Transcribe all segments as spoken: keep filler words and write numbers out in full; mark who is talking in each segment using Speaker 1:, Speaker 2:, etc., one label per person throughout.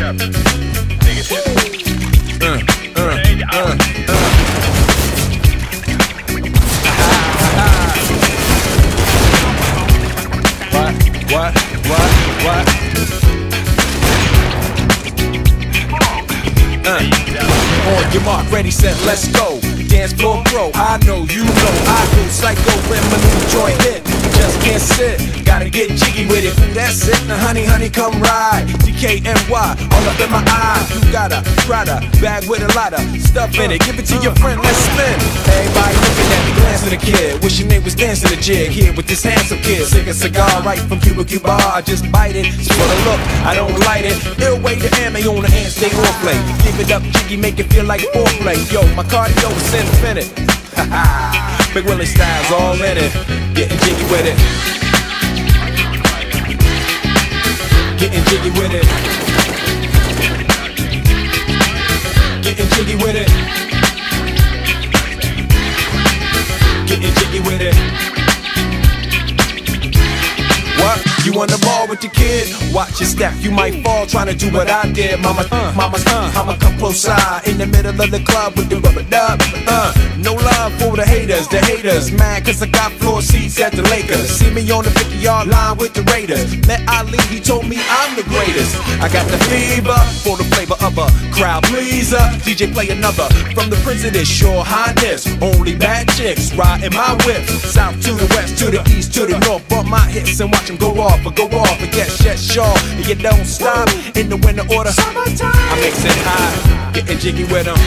Speaker 1: Uh, uh, uh, uh. What, what, what? Uh. On your mark, ready, set, let's go. Dance floor pro, I know, you know, I go psycho when my new joint hit. Just can't sit, gotta get jiggy with it. That's it, now honey, honey, come ride. D K N Y, all up in my eyes. You got a Prada bag with a lot of stuff in it. Give it to your friend, let's spin. Everybody looking at me, glancing at the kid. Wishing they was dancing a jig here with this handsome kid. Sick a cigar right from Cuba Cuba. I just bite it, it's for the look, I don't light it. Ill way to ammo on the hand, stay on play. Give it up, jiggy, make it feel like foreplay. Yo, my cardio is infinite. Big Willie style's all in it. Getting jiggy with it. Getting jiggy with it. Getting jiggy with it. Getting jiggy with it. What? You on the ball with the kid? Watch your step, you might fall trying to do what I did. Mama, uh, mama, uh, I'ma come close side in the middle of the club with the rubber dub. Uh, no love for the haters, the haters mad cause I got floor seats at the Lakers. See me on the fifty yard line with the Raiders. Met Ali, he told me I'm the greatest. I got the fever for the flavor of a crowd pleaser. D J play another from the Prince of this Your Highness. Only bad chicks riding my whip. South to the west, to the east, to the north. Bump my hips and watch them go off, or go off, and get shut short. And you don't stop in the winter order. I mix it high, getting jiggy with them.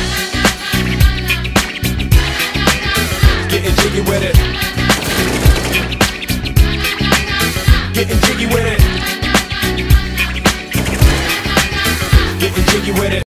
Speaker 1: Getting jiggy with it. Getting jiggy with it. Getting jiggy with it.